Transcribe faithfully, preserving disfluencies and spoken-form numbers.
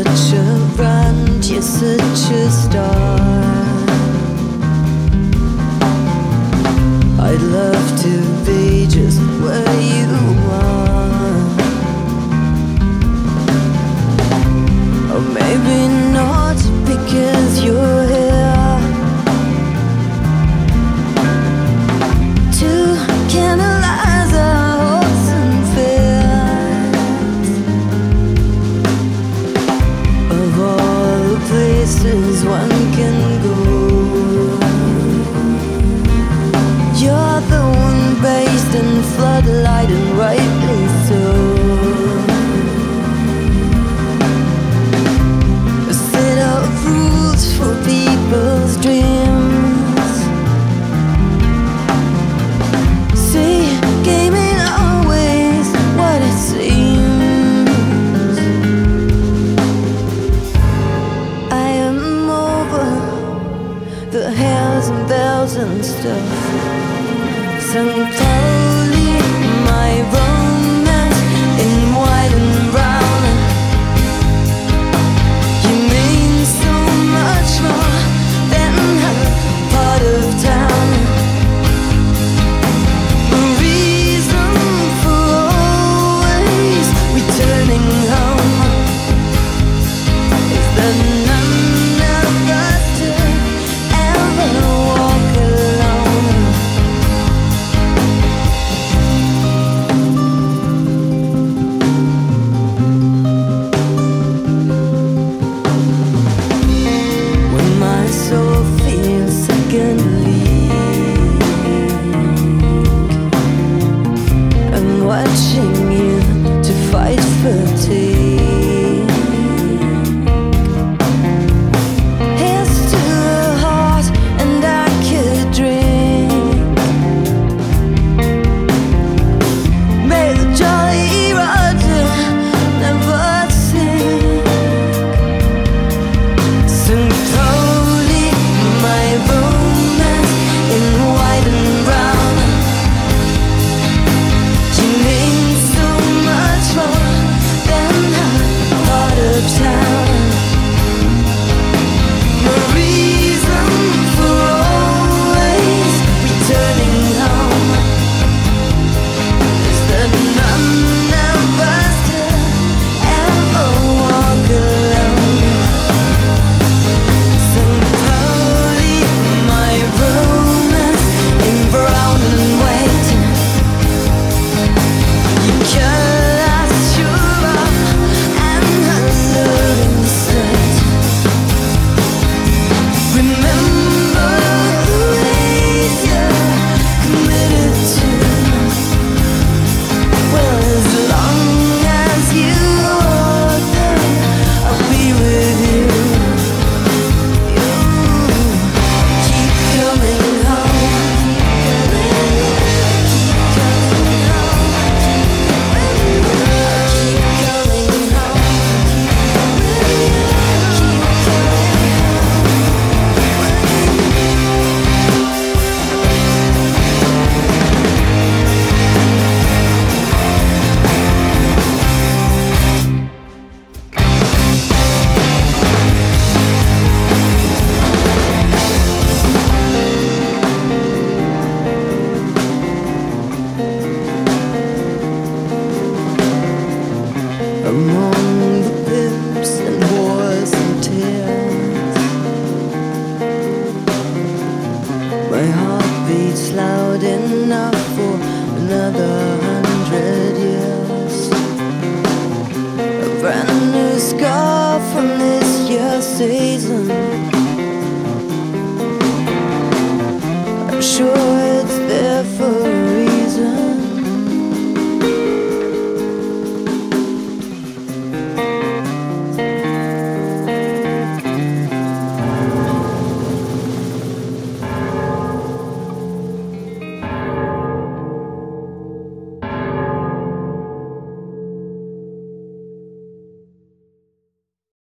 such a brand, you're such a star. I'd love to be just where you are. Or maybe not, because you're here to canalize our hopes and fears. Of all the places one can go, you're the one based in floodlight, and rightly so. A set of rules for people's dreams. See, game ain't always what it seems. I am over the hairs and bells and stuff. Santoli, my romance in white and brown. You mean so much more than a part of town. A reason for always returning home is that none of us to ever walk alone. When my soul feels second league, I'm watching you to fight fatigue. Here's to a heart and I could drink. May the Jolly Roger never sink. Santoli, my romance in white and brown. You mean so much more than a part of town. A reason for always returning home is that none of us to ever walk alone. Santoli, my romance in brown and white. You cut out your arm and unlearning sight. Remember the ways you're committed to. Well, as long as you are there, I'll be with you. You keep coming home, keep coming home, keep coming home, keep among the pimps and wars and tears. My heart beats loud enough for another hundred years. A brand new scar from this year's season.